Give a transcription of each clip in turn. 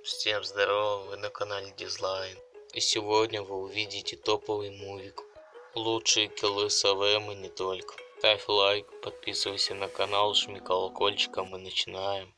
Всем здорово, вы на канале Дизлайн. И сегодня вы увидите топовый мувик. Лучшие киллы с АВМ и не только. Ставь лайк, подписывайся на канал, жми колокольчик, а мы начинаем.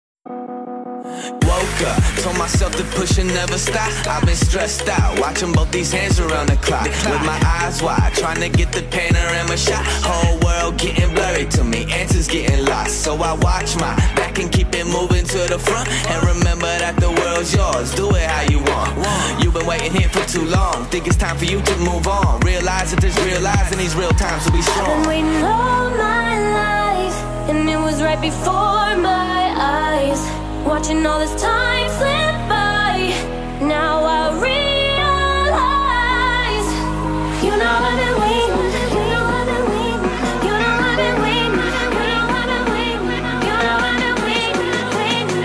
Woke up, told myself to push and never stop. I've been stressed out, watching both these hands around the clock. With my eyes wide, trying to get the panorama shot. Whole world getting blurry to me, answers getting lost. So I watch my back and keep it moving to the front. And remember that the world's yours, do it how you want. You've been waiting here for too long, think it's time for you to move on. Realize that there's real lies in these real times, so be strong. I've been waiting all my life, and it was right before my eyes. Watching all this time slip by, now I realize. You know I've been waiting, you know I've been waiting, you know I've been waiting, you know I've been waiting, you know I've been waiting,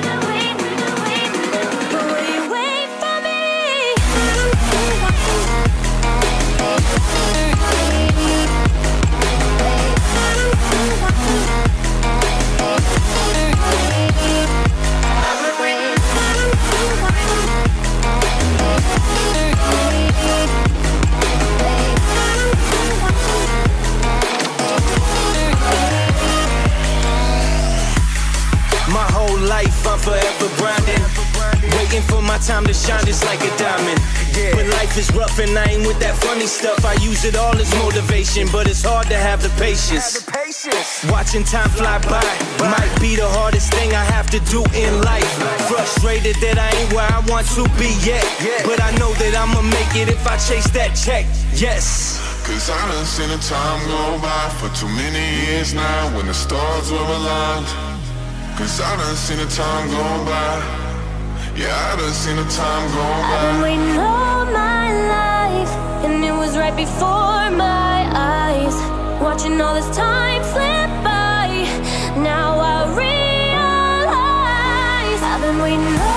but will you wait for me? My whole life I'm forever grinding, waiting for my time to shine just like a diamond. But life is rough and I ain't with that funny stuff. I use it all as motivation, but it's hard to have the patience. Watching time fly by might be the hardest thing I have to do in life. Frustrated that I ain't where I want to be yet, but I know that I'ma make it if I chase that check. Yes. Cause I done seen the time go by for too many years now when the stars were aligned. Cause I done seen the time go by. Yeah, I done seen the time go I've by. been waiting all my life, and it was right before my eyes. Watching all this time slip by, now I realize. I've been waiting all